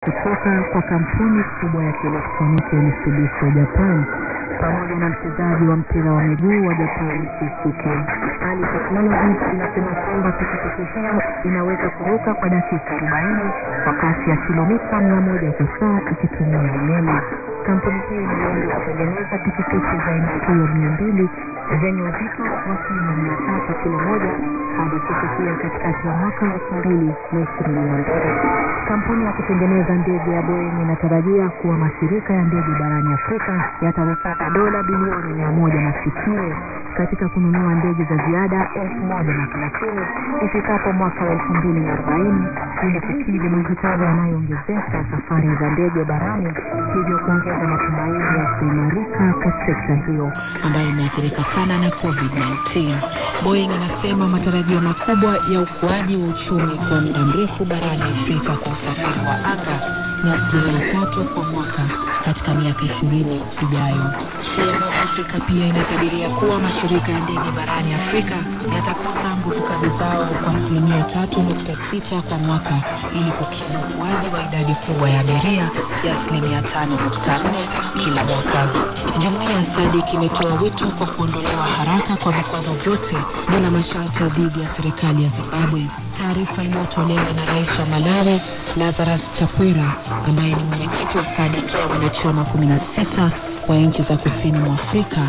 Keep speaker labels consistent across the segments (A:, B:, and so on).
A: kutoka kwa kampuni kubwa ya kielektroniki ya Mitsubishi ya Japan pamoja na mchezaji wa mpira wa miguu wa Japan Shusuke. Ali Technologies inasema kwamba pikipiki hiyo inaweza kuruka kwa dakika 40 kwa kasi ya kilomita 100 kwa saa ikitumia umeme. Kampuni hii inalenga kutengeneza pikipiki za aina hiyo 200 zenye uzito wa kilo 300 kila moja hadi kufikia katikati ya mwaka 2022. Kampuni ya kutengeneza ndege ya Boeing inatarajia kuwa mashirika ya ndege barani Afrika yatapata dola bilioni 160 katika kununua ndege za ziada 1030 ifikapo mwaka 2040 ili kukidhi mahitaji yanayoongezeka safari za ndege barani, hivyo kuongeza matumaini ya kuimarika kwa sekta hiyo ambayo imeathirika sana na COVID-19. Boeing inasema matarajio makubwa ya ukuaji wa uchumi kwa muda mrefu barani Afrika kwa usafiri wa anga ni 3% kwa mwaka katika miaka 20 ijayo. Afrika pia inakadiria kuwa mashirika ya ndege barani Afrika yatakuza nguvu kazi zao kwa 3.6 kwa mwaka ili kukidhi ukuaji wa idadi kubwa ya abiria ya 5.4 kila mwaka. Jumuiya ya SADC imetoa wito kwa kuondolewa haraka kwa vikwazo vyote bila masharti dhidi ya serikali ya Zimbabwe. Taarifa iliyotolewa na Rais wa Malawi Lazarus Chakwera ambaye ni mwenyekiti wa SADC ya wanachama 16 wa nchi za kusini mwa Afrika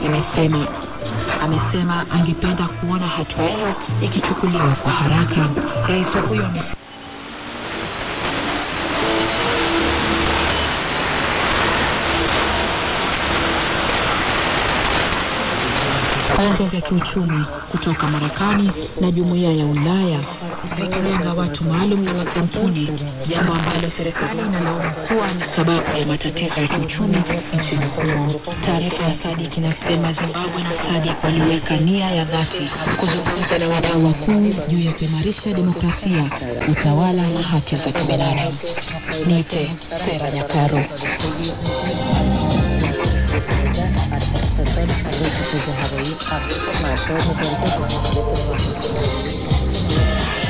A: amesema angependa kuona hatua hiyo ikichukuliwa kwa haraka. Rais huyo vya kiuchumi kutoka Marekani na Jumuiya ya Ulaya zikilenga watu maalum na makampuni, jambo ambalo serikali inalaumu kuwa ni sababu ya matatizo ya kiuchumi nchini humo. Taarifa ya SADC inasema Zimbabwe na SADC waliweka nia ya dhati kuzungumza na wadau wakuu juu ya kuimarisha demokrasia, utawala na haki za kibinadamu. Niite Sera Nyakaro. Have a